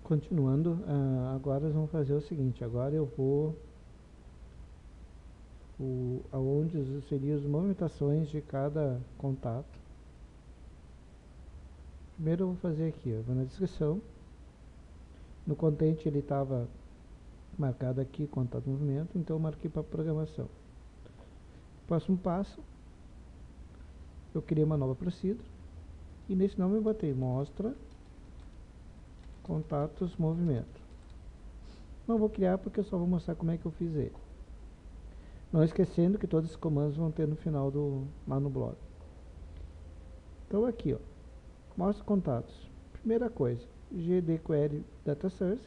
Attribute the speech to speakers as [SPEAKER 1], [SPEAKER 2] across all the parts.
[SPEAKER 1] Continuando, agora nós vamos fazer o seguinte. Agora eu vou aonde seriam as movimentações de cada contato. Primeiro eu vou fazer aqui, eu vou na descrição. No contente ele estava marcado aqui, contato movimento, então eu marquei para programação. Próximo passo, eu criei uma nova procedure e nesse nome eu botei mostra contatos movimento. Não vou criar porque eu só vou mostrar como é que eu fiz ele. Não esquecendo que todos os comandos vão ter no final lá no blog. Então aqui, ó, mostra contatos. Primeira coisa, gd query data source,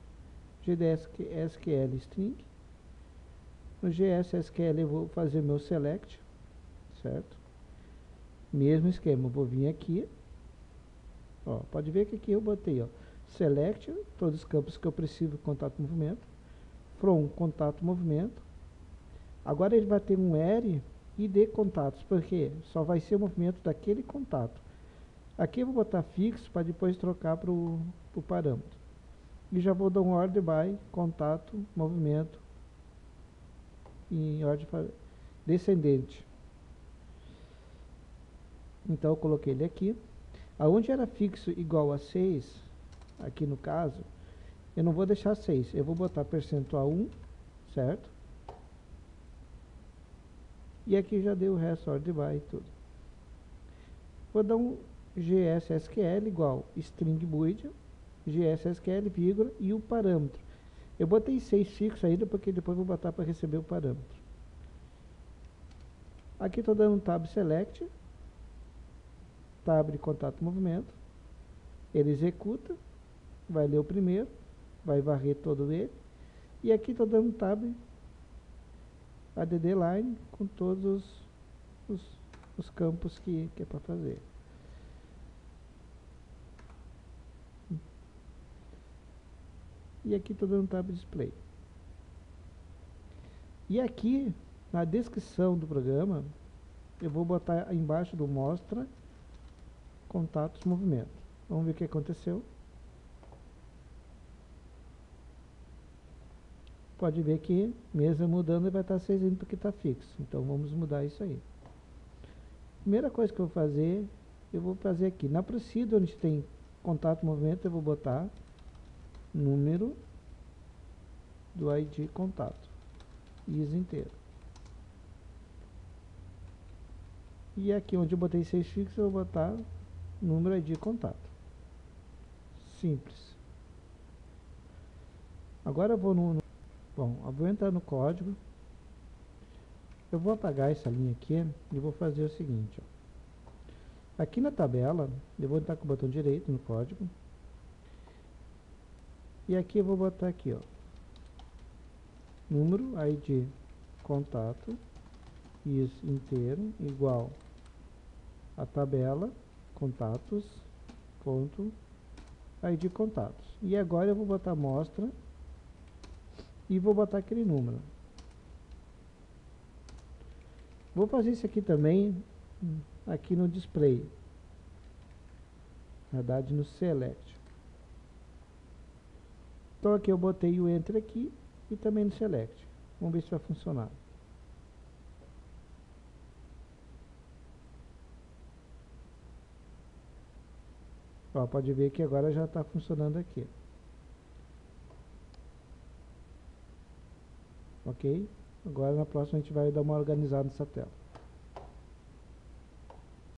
[SPEAKER 1] gdsql string. No gsql eu vou fazer meu select, certo? Mesmo esquema, eu vou vir aqui, ó, pode ver que aqui eu botei, ó, select, todos os campos que eu preciso, contato movimento, from contato movimento. Agora ele vai ter um R e de contatos, porque só vai ser o movimento daquele contato. Aqui eu vou botar fixo para depois trocar para o parâmetro. E já vou dar um order by contato movimento em ordem descendente. Então eu coloquei ele aqui. Aonde era fixo igual a 6, aqui no caso, eu não vou deixar 6, eu vou botar percentual 1, certo? E aqui já deu o resto, order by e tudo. Vou dar um gsql igual string void, gsql, vírgula, e o parâmetro. Eu botei 6 fixo ainda, porque depois vou botar para receber o parâmetro. Aqui estou dando um tab select, tab de contato movimento, ele executa, vai ler o primeiro, vai varrer todo ele, e aqui estou dando um tab add line com todos os campos que é para fazer. E aqui estou dando tab display. E aqui na descrição do programa eu vou botar embaixo do mostra contatos movimento. Vamos ver o que aconteceu. Pode ver que mesmo mudando vai estar 6 indo porque está fixo. Então vamos mudar isso aí. Primeira coisa que eu vou fazer, aqui na procedure onde tem contato movimento, eu vou botar número do ID contato, is inteiro. E aqui onde eu botei 6 fixos, eu vou botar número ID contato. Simples. Agora eu vou eu vou entrar no código. Eu vou apagar essa linha aqui e vou fazer o seguinte, ó. Aqui na tabela, eu vou entrar com o botão direito no código. E aqui eu vou botar aqui, ó, número ID contato is inteiro igual a tabela contatos ponto ID contatos. E agora eu vou botar amostra e vou botar aquele número. Vou fazer isso aqui também aqui no display, na verdade no select. Então aqui eu botei o enter aqui e também no select. Vamos ver se vai funcionar. Ó, pode ver que agora já está funcionando aqui. Ok? Agora na próxima a gente vai dar uma organizada nessa tela.